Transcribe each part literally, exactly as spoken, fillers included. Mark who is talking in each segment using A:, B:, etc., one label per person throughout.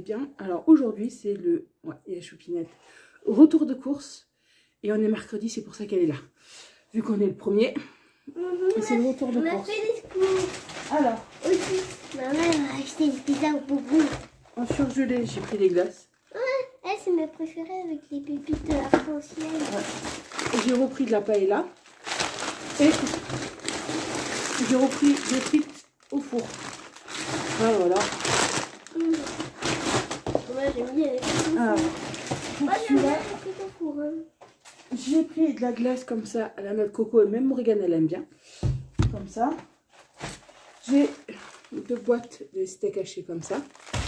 A: bien. Alors aujourd'hui c'est le... Ouais, il y a Choupinette. Retour de course. Et on est mercredi, c'est pour ça qu'elle est là. Vu qu'on est le premier.
B: Mmh,
A: c'est le retour de
B: on
A: course.
B: a fait des scoops.
A: Alors.
B: Aussi, maman a acheté une pizza au boubou.
A: En surgelé, j'ai pris des glaces.
B: Ouais, elle c'est mes préférées avec les pépites arc-en-ciel.
A: Ouais. J'ai repris de la paella. Et j'ai repris des frites au four. Voilà, voilà.
B: Mmh. Moi j'aime bien les frites au
A: Alors,
B: four. Moi j'aime bien les frites au four. Hein.
A: J'ai pris de la glace comme ça à la noix de coco et même Morgane elle aime bien. Comme ça. J'ai deux boîtes de steak haché comme ça.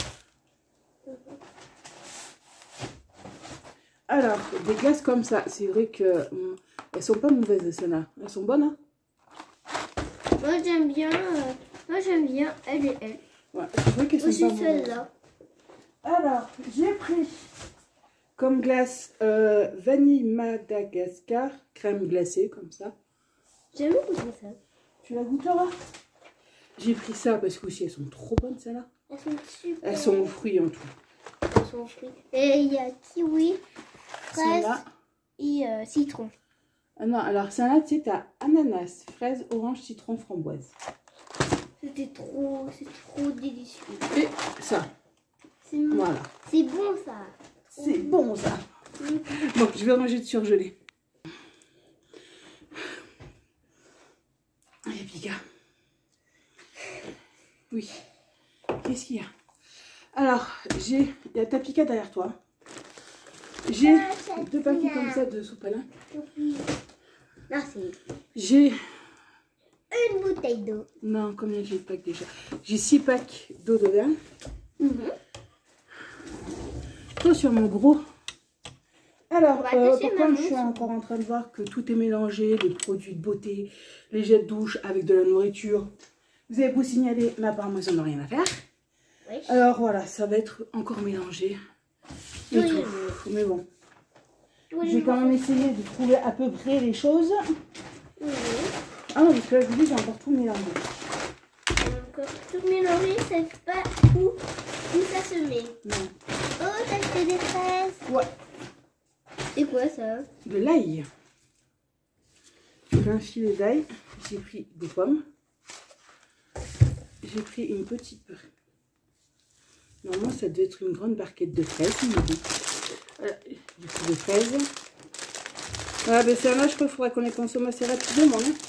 A: Alors, des glaces comme ça, c'est vrai que hum, elles sont pas mauvaises celles-là. Elles sont bonnes, hein?
B: Moi j'aime bien, euh, moi j'aime bien elle et elle.
A: Ouais, c'est vrai qu'elles sont
B: aussi
A: pas mauvaises.
B: celle-là.
A: Alors, j'ai pris comme glace euh, vanille Madagascar, crème glacée comme ça.
B: J'aime beaucoup ça.
A: Tu la goûteras? J'ai pris ça parce que aussi elles sont trop bonnes celles-là.
B: Elles sont super.
A: Elles sont aux fruits en tout.
B: Elles sont aux fruits. Et il y a kiwi, fraise et euh, citron.
A: Ah non, alors celle-là, tu sais, t'as ananas, fraise, orange, citron, framboise.
B: C'était trop, c'est trop délicieux.
A: Et ça.
B: C'est
A: voilà.
B: C'est bon ça.
A: C'est bon ça. Bon, je vais ranger de surgelé. Allez, Pika. Oui. Qu'est-ce qu'il y a? Alors, j'ai... Il y a ta Pika derrière toi. J'ai
B: ah,
A: deux paquets comme ça de sopalin.
B: Merci.
A: J'ai...
B: Une bouteille d'eau.
A: Non, combien j'ai de packs déjà? J'ai six packs d'eau d'Auvergne.
B: Mm-hmm.
A: Toi sur mon gros. Alors, euh, pourquoi je suis
B: maman.
A: encore en train de voir que tout est mélangé, les produits de beauté, les jets de douche avec de la nourriture. Vous avez beau signaler, mais apparemment ils n'en ont rien à faire.
B: Oui.
A: Alors voilà, ça va être encore mélangé. Et
B: Oui.
A: tout. Mais bon,
B: Oui.
A: j'ai quand même essayé de trouver à peu près les choses.
B: Oui.
A: Ah non, parce que là, je vous dis, j'ai encore tout mélangé.
B: Encore tout mélangé, c'est pas où, où ça se met.
A: Non.
B: Oh, t'as acheté des fraises.
A: Ouais.
B: C'est quoi ça?
A: De l'ail. J'ai un filet d'ail. J'ai pris des pommes. J'ai pris une petite... Normalement, ça devait être une grande barquette de fraises. Mais bon. Voilà, j'ai pris des fraises. Voilà, ben c'est là, je crois qu'il faudrait qu'on les consomme assez rapidement. Hein.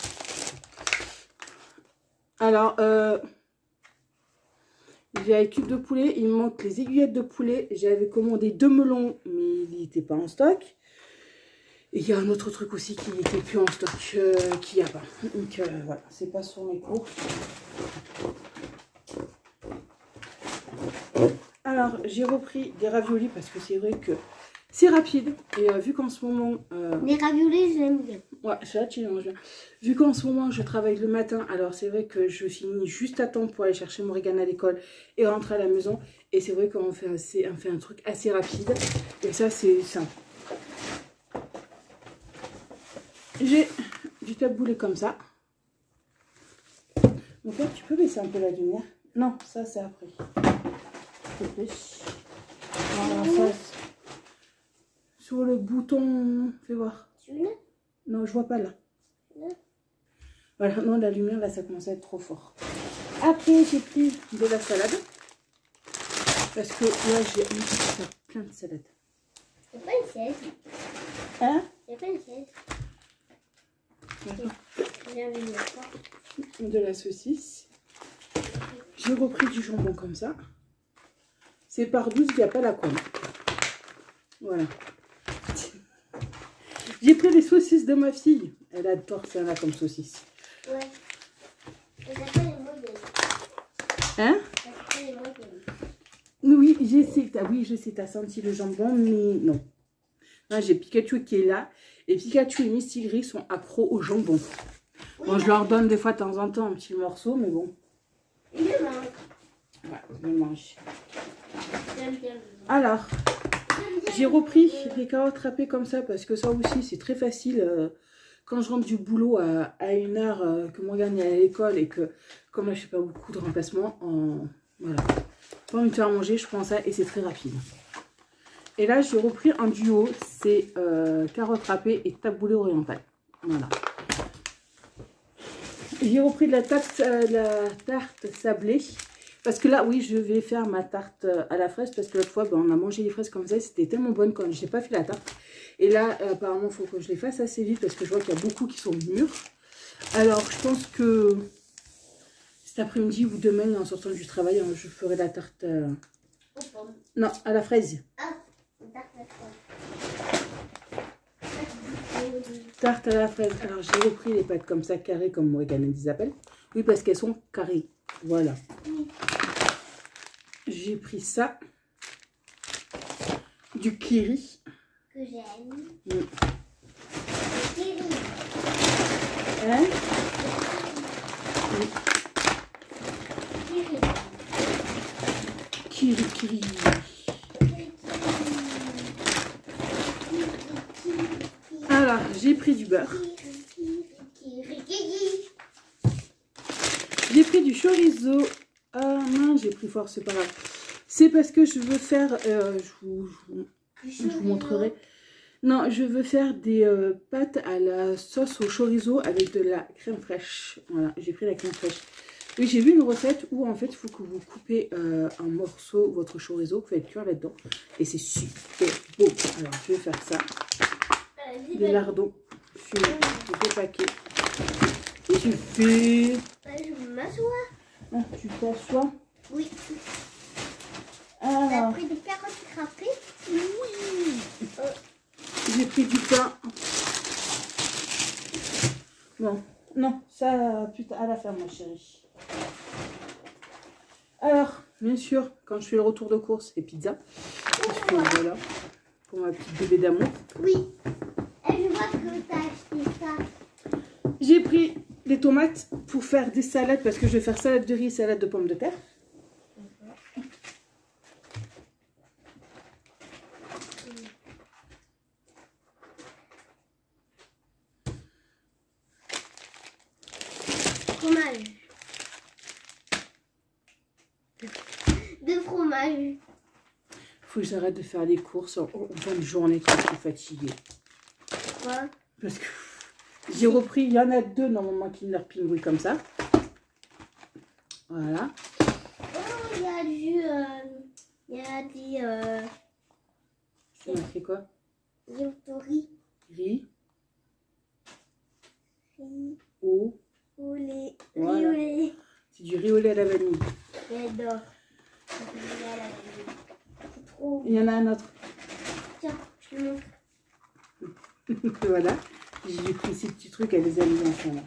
A: Alors, euh, j'ai un cube de poulet. Il me manque les aiguillettes de poulet. J'avais commandé deux melons, mais il n'était pas en stock. Et il y a un autre truc aussi qui n'était plus en stock, euh, qu'il n'y a pas. Donc euh, voilà, c'est pas sur mes courses. Alors, j'ai repris des raviolis parce que c'est vrai que c'est rapide. Et euh, vu qu'en ce moment... Euh,
B: Les raviolis, j'aime bien.
A: Ouais, ça, tu les manges bien. Vu qu'en ce moment, je travaille le matin, alors c'est vrai que je finis juste à temps pour aller chercher Morgane à l'école et rentrer à la maison. Et c'est vrai qu'on fait, assez, on fait un truc assez rapide. Et ça, c'est simple. J'ai du taboulé comme ça. Mon père, tu peux baisser un peu la lumière? Non, ça, c'est après. S'il te plaît. Voilà, ça, sur le bouton, fais voir.
B: Celui-là?
A: Non, je vois pas là.
B: Là.
A: Voilà, non, la lumière, là, ça commence à être trop fort. Après, j'ai pris de la salade. Parce que là, j'ai envie de faire plein de salade.
B: Il n'y a pas une chaise.
A: Hein?
B: Il n'y a pas une chaise.
A: De la saucisse. J'ai repris du jambon comme ça. C'est par douze, il n'y a pas la colle. Voilà. J'ai pris les saucisses de ma fille. Elle adore ça là comme saucisse.
B: Ouais. Mais t'as pas les moyennes.
A: Hein?
B: T'as pas les moyennes.
A: Oui, je sais. Oui, je sais, t'as senti le jambon, mais non. Là, j'ai Pikachu qui est là. Et Pikachu et Misty Gris sont accros au jambon. Oui, bon, je leur donne des fois de temps en temps un petit morceau, mais bon.
B: Il le mange.
A: Ouais, je le mange.
B: J'aime bien.
A: Alors, j'ai repris des carottes râpées comme ça parce que ça aussi, c'est très facile. Euh, quand je rentre du boulot à, à une heure euh, que Morgane est à l'école et que, comme là, je fais pas beaucoup de remplacements, en Voilà. Pas envie de faire manger, je prends ça et c'est très rapide. Et là, j'ai repris un duo. C'est euh, carottes râpées et taboulé oriental. Voilà. J'ai repris de la tarte, euh, la tarte sablée. Parce que là, oui, je vais faire ma tarte à la fraise. Parce que l'autre fois, ben, on a mangé les fraises comme ça. C'était tellement bonne quand je n'ai pas fait la tarte. Et là, euh, apparemment, il faut que je les fasse assez vite. Parce que je vois qu'il y a beaucoup qui sont mûrs. Alors, je pense que cet après-midi ou demain, en sortant du travail, je ferai la tarte... Euh... Non, à la fraise.
B: Ah,
A: tarte à la fraise. Alors, j'ai repris les pâtes comme ça, carrées, comme Morgane les appelle. Oui, parce qu'elles sont carrées. Voilà. Oui. J'ai pris ça. Du kiri.
B: Que j'aime.
A: Mm.
B: Kiri.
A: Hein?
B: Kiri.
A: Kiri, kiri. Alors, j'ai pris du beurre. J'ai pris du chorizo. Ah non, j'ai pris fort, c'est pas grave. C'est parce que je veux faire... Euh, je, vous, je, vous, je vous montrerai. Non, je veux faire des euh, pâtes à la sauce au chorizo avec de la crème fraîche. Voilà, j'ai pris la crème fraîche. Oui, j'ai vu une recette où en fait, il faut que vous coupez euh, un morceau, votre chorizo, vous faites cuire là-dedans. Et c'est super beau. Alors, je vais faire ça. Des lardons fumés, deux paquets. Et tu fais...
B: Je m'assois.
A: Ah, tu t'assois?
B: Oui.
A: Alors...
B: T'as pris des carottes râpées?
A: Oui. Euh... J'ai pris du pain. Bon, non, ça, putain, à la fin, ma chérie. Alors, bien sûr, quand je fais le retour de course, c'est pizza. Parce que, voilà, pour ma petite bébé d'amour.
B: Oui. Et je vois que tu as acheté ça.
A: J'ai pris des tomates pour faire des salades, parce que je vais faire salade de riz et salade de pommes de terre.
B: Fromage. De fromage.
A: Faut que j'arrête de faire les courses en, en fin de journée quand je suis fatiguée.
B: Pourquoi?
A: Parce que j'ai repris, il y en a deux normalement Kinder Pingui comme ça. Voilà.
B: Oh, il y a du... Euh, il y a des... Euh,
A: c'est marqué quoi?
B: Riz.
A: Riz.
B: Riz.
A: Au.
B: Au lait.
A: Voilà.
B: Riz au lait.
A: C'est du riz au lait à la vanille.
B: J'adore. C'est trop...
A: Il y en a un autre.
B: Tiens, je te montre.
A: Voilà. J'ai pris ces petits trucs, elle les a mis ensemble.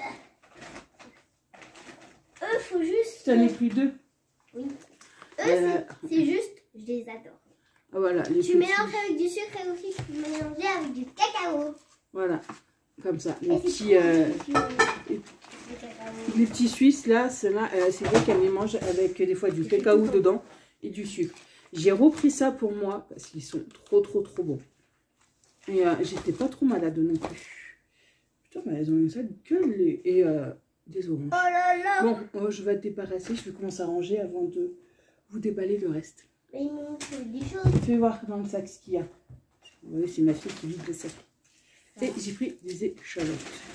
B: Eux, faut juste...
A: Tu en as pris deux?
B: Oui. Eux, euh... c'est juste, je les adore.
A: Ah, voilà. Les
B: tu
A: petits...
B: mélanges avec du sucre et aussi tu peux mélanger avec du cacao.
A: Voilà. Comme ça. Les petits, euh, les, les petits Suisses, là, ceux-là, euh, c'est vrai qu'elle les mange avec des fois du cacao dedans et du sucre. J'ai repris ça pour moi parce qu'ils sont trop, trop, trop bons. Et euh, j'étais pas trop malade non plus. Putain, mais elles ont une sale gueule les... et euh, des oranges.
B: Oh là là.
A: Bon, oh, je vais te débarrasser. Je vais commencer à ranger avant de vous déballer le reste.
B: Mais il manque des choses.
A: Fais voir dans le sac ce qu'il y a. Oui, c'est ma fille qui vide le sac. Et j'ai pris des échalotes.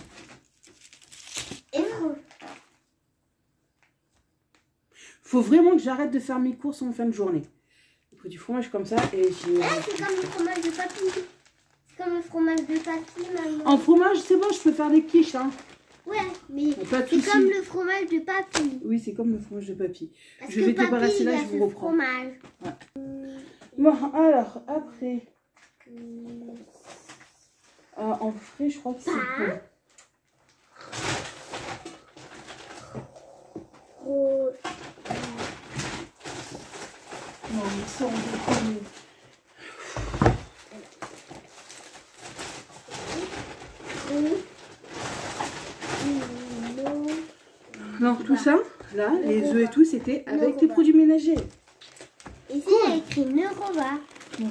B: Et franchement.
A: Faut vraiment que j'arrête de faire mes courses en fin de journée. J'ai pris du fromage comme ça et j'ai...
B: Ah, c'est comme le fromage de papy. C'est comme le fromage de papy, maman.
A: En fromage, c'est bon, je peux faire des quiches, hein.
B: Ouais, mais c'est
A: comme
B: le fromage de papy.
A: Oui, c'est comme le fromage de papy.
B: Parce
A: je vais
B: papy,
A: débarrasser là, je vous reprends.
B: Fromage.
A: Ouais. Bon, alors, après... Euh, en frais, je crois que c'est bon.
B: Oh.
A: Non, mais ça, on va non, tout ça, là, les œufs et tout, c'était avec les produits ménagers.
B: Ici, il y a écrit Neurova.
A: Oh,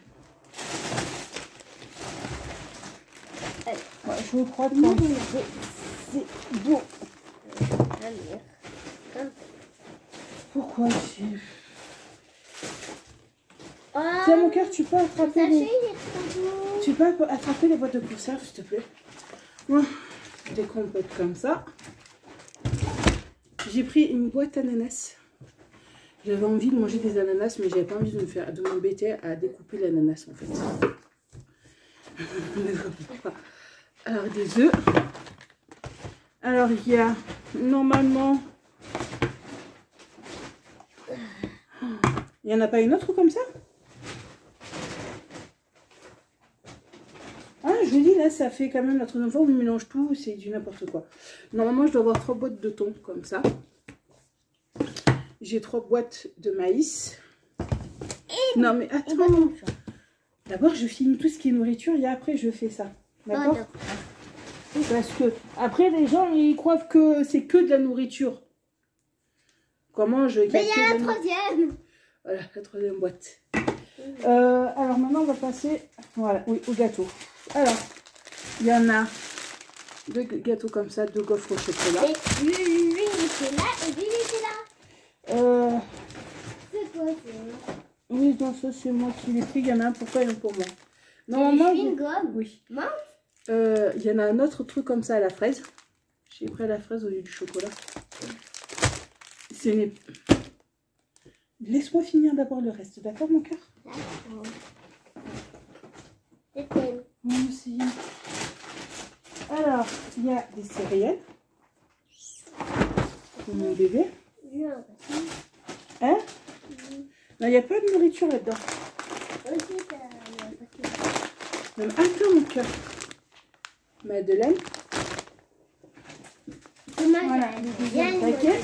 A: ouais, je crois que c'est beau. Pourquoi j'ai...
B: Oh,
A: Tiens, mon cœur, tu peux attraper
B: sachet,
A: les...
B: il est trop beau.
A: Tu peux attraper les boîtes de conserve, s'il te plaît. Ouais. Je décompose comme ça. J'ai pris une boîte ananas. J'avais envie de manger des ananas, mais j'avais pas envie de me faire de m'embêter à découper l'ananas, en fait. Alors, des œufs. Alors, il y a normalement... Il n'y en a pas une autre comme ça? Ah, je vous dis, là, ça fait quand même la troisième fois où on mélange tout, c'est du n'importe quoi. Normalement, je dois avoir trois boîtes de thon, comme ça. J'ai trois boîtes de maïs. Et non, mais attends. D'abord, je finis tout ce qui est nourriture et après, je fais ça. D'accord? Oh, parce que, après, les gens, ils croient que c'est que de la nourriture. Comment je...
B: Mais il y a la troisième.
A: Voilà, la troisième boîte. Euh, alors maintenant, on va passer voilà, oui, au gâteau. Alors, il y en a deux gâteaux comme ça, deux gaufres au chocolat.
B: Et lui, lui, il était là et lui, il était là.
A: Euh...
B: C'est quoi ça?
A: Oui, non, ça c'est moi qui l'ai pris. Il y en a un pour toi et un pour moi. Normalement,
B: il y a une gomme.
A: Oui.
B: Mince.
A: Euh, il y en a un autre truc comme ça à la fraise. J'ai pris à la fraise au lieu du chocolat. C'est... Laisse-moi finir d'abord le reste, d'accord mon cœur?
B: D'accord. C'est
A: Moi aussi. Alors, il y a des céréales. Pour mon bébé.
B: Non.
A: Hein? Non, il n'y a pas de nourriture là-dedans. Même attends mon cœur. Madeleine. Voilà, le deuxième paquet.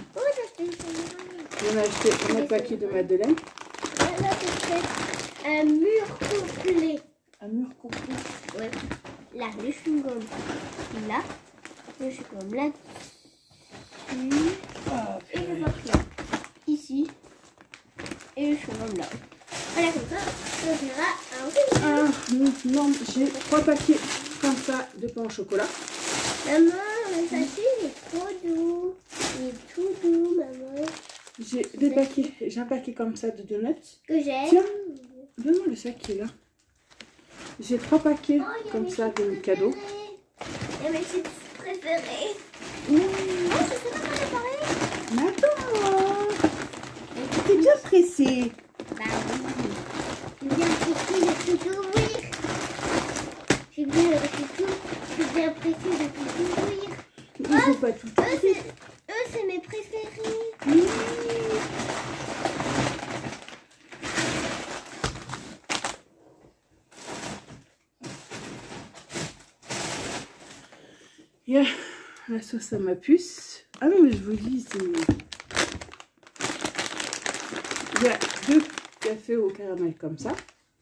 A: On a acheté un autre paquet de Madeleine.
B: Là, c'est un mur complet.
A: Un mur complet.
B: Ouais. Là, le chewing-gum. Là. Le chewing-gum là. Dessus.
A: Oh,
B: et le papier. Ici. Et le chewing-gum là. Voilà, comme ça, on verra un
A: ah, non, j'ai trois paquets comme ça de pain au chocolat.
B: Maman, le sachet il est trop doux. Il est tout doux, maman.
A: J'ai des paquets, j'ai un paquet comme ça de donuts.
B: Que j'aime.
A: Tiens, donne-moi le sac qui est là. J'ai trois paquets
B: oh,
A: comme ça de cadeaux.
B: Il y a mes chips préférés. Mmh. Oh, je sais pas comment réparer.
A: Mais attends, t'es bien pressée.
B: Bah oui. J'ai bien pressée de tout ouvrir. J'ai bien pressée tout. J'ai bien pressée de tout ouvrir.
A: Il ne faut pas tout.
B: Eux, c'est mes préférés.
A: Mmh. Yeah. La sauce à ma puce. Ah non, mais je vous dis, c'est... Il y a deux cafés au caramel comme ça.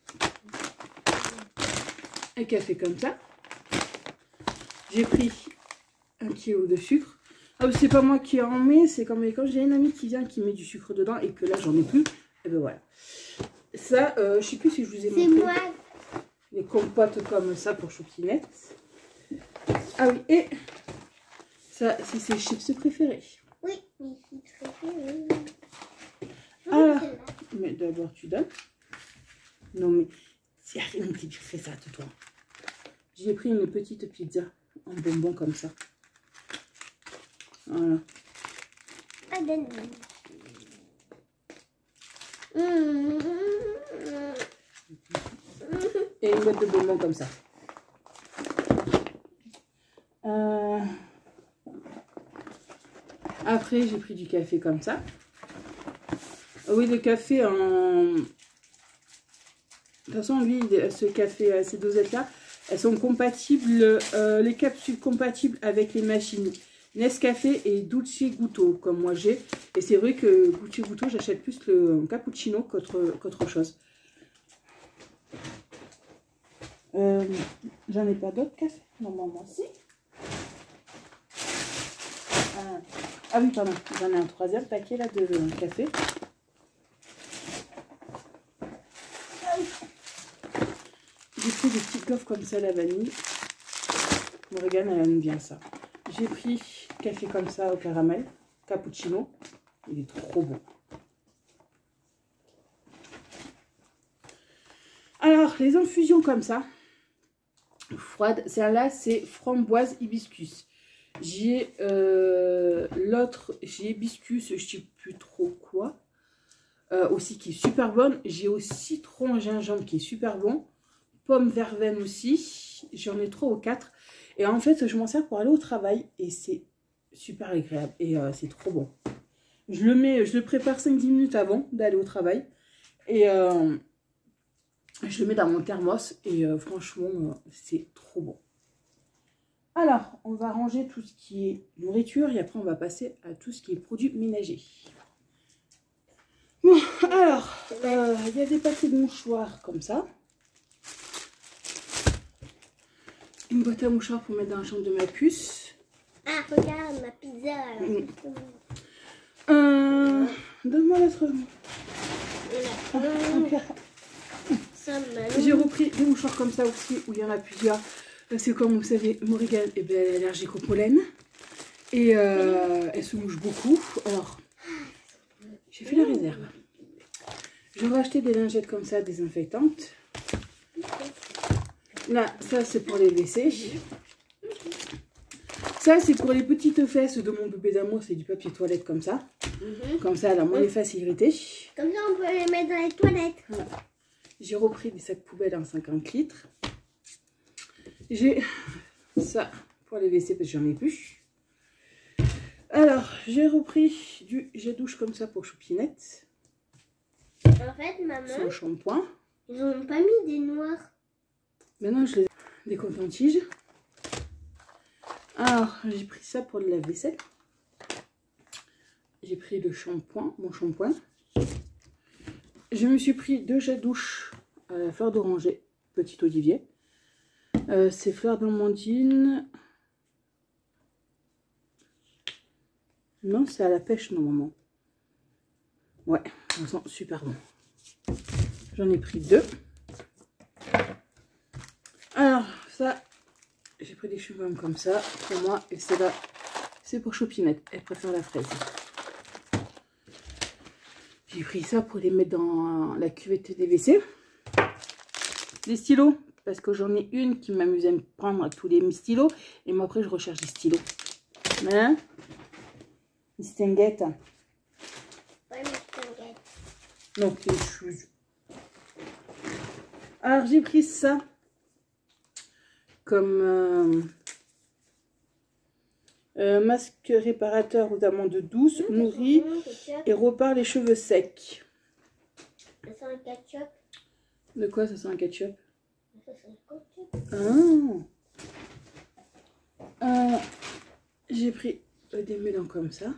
A: Un café comme ça. J'ai pris un kilo de sucre. Ah, c'est pas moi qui en mets, c'est comme quand j'ai une amie qui vient qui met du sucre dedans et que là j'en ai plus. Et ben voilà. Ça, euh, je sais plus si je vous ai montré.
B: C'est moi.
A: Les compotes comme ça pour Choupinette. Ah oui, et ça, c'est ses chips préférés.
B: Oui, mes chips préférés.
A: Alors, mais d'abord tu donnes. Non mais, c'est rien qui fait ça de toi. J'ai pris une petite pizza en bonbon comme ça. Voilà.
B: Ah, donne. Mmh.
A: Et une boîte de bonbons comme ça. Euh... Après, j'ai pris du café comme ça. Oui, le café en... De toute façon, lui, ce café, ces dosettes-là, elles sont compatibles, euh, les capsules compatibles avec les machines Nescafé et Dolce Gusto, comme moi j'ai. Et c'est vrai que Dolce Gusto, j'achète plus le cappuccino qu'autre qu'autre chose. Euh, J'en ai pas d'autres cafés. Normalement, si. Ah, ah oui, pardon. J'en ai un troisième paquet là de café. J'ai pris des petites gaufres comme ça, la vanille. Morgane, elle aime bien ça. J'ai pris café comme ça au caramel, cappuccino. Il est trop bon. Alors, les infusions comme ça, froides, celle-là, c'est framboise hibiscus. J'ai euh, l'autre, j'ai hibiscus, je ne sais plus trop quoi, euh, aussi qui est super bonne. J'ai au citron gingembre qui est super bon. Pomme verveine aussi, j'en ai trois ou quatre. Et en fait, je m'en sers pour aller au travail et c'est super agréable et euh, c'est trop bon. Je le mets, je le prépare cinq dix minutes avant d'aller au travail et euh, je le mets dans mon thermos et euh, franchement, euh, c'est trop bon. Alors, on va ranger tout ce qui est nourriture et après on va passer à tout ce qui est produits ménagers. Bon, alors, euh, il y a des paquets de mouchoirs comme ça. Une boîte à mouchoirs pour mettre dans la chambre de ma puce.
B: Ah, regarde ma pizza.
A: Mmh. Euh, Donne-moi l'autre. J'ai repris des mouchoirs comme ça aussi, où il y en a plusieurs. C'est comme vous savez, Morrigan, eh ben, elle est allergique au pollen. Et euh, elle se mouche beaucoup. Alors, j'ai fait la réserve. J'aurais acheté des lingettes comme ça, désinfectantes. Là, ça c'est pour les W C. Ça c'est pour les petites fesses de mon bébé d'amour, c'est du papier toilette comme ça. Mm-hmm. Comme ça, elle a moins les fesses irritées.
B: Comme ça, on peut les mettre dans les toilettes.
A: Voilà. J'ai repris des sacs poubelles en cinquante litres. J'ai ça pour les W C parce que j'en ai plus. Alors, j'ai repris du gel douche comme ça pour Choupinette.
B: En fait, maman,
A: son shampoing.
B: Ils n'ont pas mis des noirs.
A: Maintenant, je les des coton-tiges. Alors, j'ai pris ça pour le lave-vaisselle. J'ai pris le shampoing, mon shampoing. Je me suis pris deux gels douche à la fleur d'oranger, petit olivier. Euh, c'est fleur d'amandine. Non, c'est à la pêche normalement. Ouais, ça sent super bon. J'en ai pris deux. Alors, ça, j'ai pris des chewing-gums comme ça pour moi. Et c'est là, c'est pour Choupinette. Elle préfère la fraise. J'ai pris ça pour les mettre dans la cuvette des W C. Des stylos, parce que j'en ai une qui m'amuse à me prendre tous les stylos. Et moi, après, je recherche des stylos. Hein? Une stinguette.
B: Ouais, une stinguette.
A: Donc, les choses. Alors, j'ai pris ça comme euh, euh, masque réparateur aux amandes douces, mmh, nourri et repart les cheveux secs.
B: Ça sent un ketchup.
A: De quoi ça sent un ketchup?
B: Ça sent un ketchup.
A: Ah. Euh, j'ai pris euh, des mélans comme ça.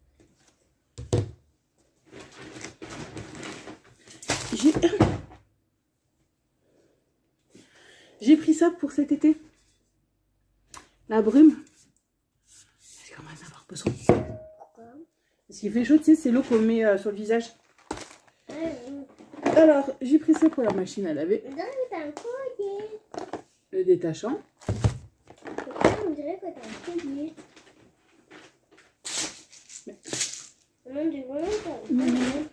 A: J'ai J'ai pris ça pour cet été. La brume. J'ai quand même avoir besoin.
B: Pourquoi?
A: Parce qu'il fait chaud, tu sais, c'est l'eau qu'on met euh, sur le visage.
B: Ouais.
A: Alors, j'ai pris ça pour la machine à laver.
B: Non, mais t'as un collier.
A: Le détachant.
B: On dirait que t'as un collier.
A: Mais...
B: Non, du coup, t'as un collier.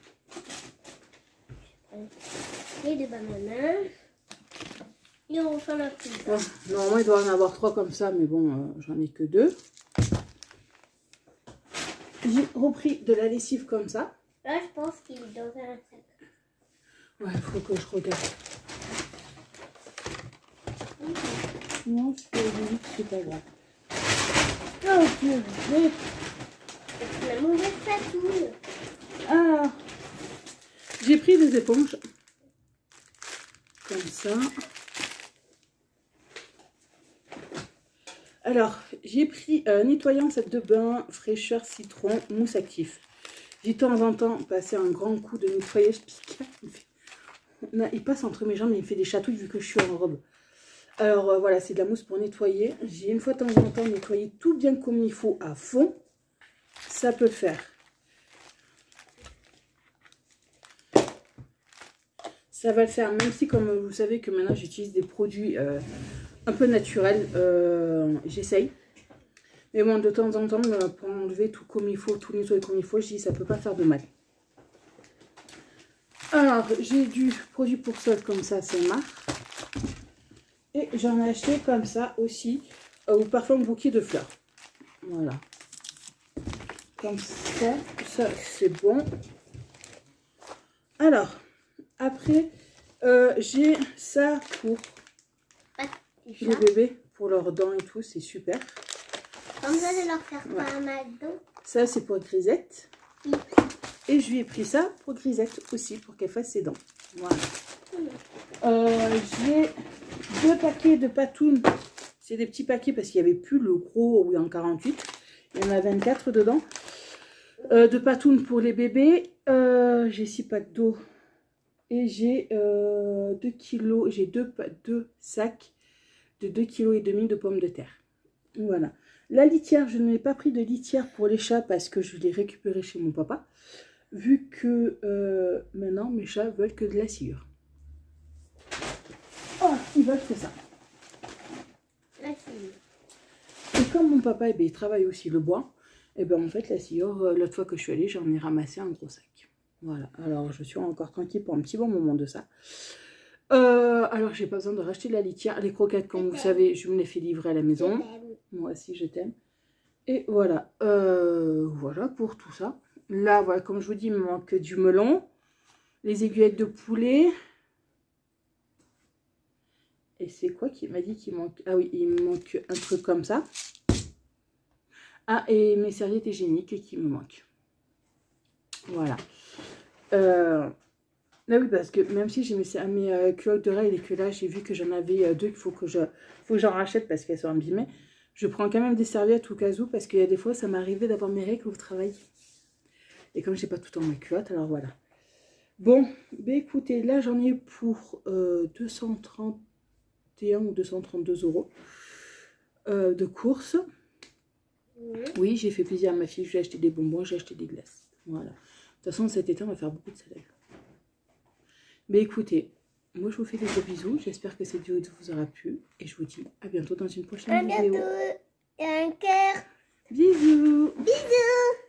B: Et des bananes. Et on refait la pizza.
A: Bon, normalement, il doit en avoir trois comme ça, mais bon, euh, j'en ai que deux. J'ai repris de la lessive comme ça.
B: Là, je pense qu'il est dans un sac.
A: Ouais, il faut que je regarde. Mmh. Non, c'est pas grave. Oh, Dieu,
B: c'est la mauvaise patouille.
A: Ah, j'ai pris des éponges. Comme ça. Alors, j'ai pris un euh, nettoyant set de bain, fraîcheur, citron, mousse actif. J'ai de temps en temps passé un grand coup de nettoyage. Il, fait... non, il passe entre mes jambes et il me fait des chatouilles vu que je suis en robe. Alors euh, voilà, c'est de la mousse pour nettoyer. J'ai une fois de temps en temps nettoyé tout bien comme il faut à fond. Ça peut le faire. Ça va le faire, même si comme vous savez que maintenant j'utilise des produits euh, un peu naturels, euh, j'essaye. Mais bon, de temps en temps, pour enlever tout comme il faut, tout nettoyer comme il faut, je dis ça peut pas faire de mal. Alors, j'ai du produit pour sol comme ça, c'est marre. Et j'en ai acheté comme ça aussi, euh, ou parfois un bouquet de fleurs. Voilà. Comme ça, ça c'est bon. Alors, après, euh, j'ai ça pour les bébés, pour leurs dents et tout, c'est super.
B: Comme ça, de leur faire
A: ouais.
B: pas mal dents.
A: Ça, c'est pour Grisette.
B: Oui.
A: Et je lui ai pris ça pour Grisette aussi, pour qu'elle fasse ses dents. Voilà. Euh, j'ai deux paquets de patounes. C'est des petits paquets parce qu'il n'y avait plus le gros, oui, en quarante-huit. Il y en a vingt-quatre dedans. Euh, de patounes pour les bébés. Euh, j'ai six packs d'eau. Et j'ai euh, deux kilos. J'ai deux, deux sacs de deux kilos et demi de pommes de terre. Voilà. La litière, je n'ai pas pris de litière pour les chats parce que je l'ai récupérée chez mon papa. Vu que euh, maintenant mes chats veulent que de la sciure. Oh, ils veulent que ça.
B: La sciure.
A: Et comme mon papa, eh bien, il travaille aussi le bois, et bien en fait la sciure, euh, l'autre fois que je suis allée, j'en ai ramassé un gros sac. Voilà, alors je suis encore tranquille pour un petit bon moment de ça. Euh, alors j'ai pas besoin de racheter de la litière. Les croquettes, comme vous savez, je me les fais livrer à la maison. Moi aussi je t'aime. Et voilà, euh, voilà pour tout ça. Là, voilà, comme je vous dis, il me manque du melon, les aiguillettes de poulet. Et c'est quoi qui m'a dit qu'il manque? Ah oui, il me manque un truc comme ça. Ah, et mes serviettes hygiéniques qui me manquent. Voilà. Euh, là oui, parce que même si j'ai mis mes euh, culottes de règles et que là, j'ai vu que j'en avais euh, deux, qu'il faut que je, faut que j'en rachète parce qu'elles sont abîmées. Je prends quand même des serviettes au cas où, parce qu'il y a des fois, ça m'arrivait d'avoir mes règles au travail. Et comme j'ai pas tout en mes culottes, alors voilà. Bon, bah écoutez, là j'en ai pour euh, deux cent trente et un ou deux cent trente-deux euros euh, de course. Mmh. Oui, j'ai fait plaisir à ma fille, je lui ai acheté des bonbons, j'ai acheté des glaces. Voilà. De toute façon, cet été, on va faire beaucoup de salade. Mais écoutez, moi je vous fais des gros bisous. J'espère que cette vidéo vous aura plu. Et je vous dis à bientôt dans une prochaine
B: à
A: vidéo.
B: bientôt. Et un cœur.
A: Bisous.
B: Bisous.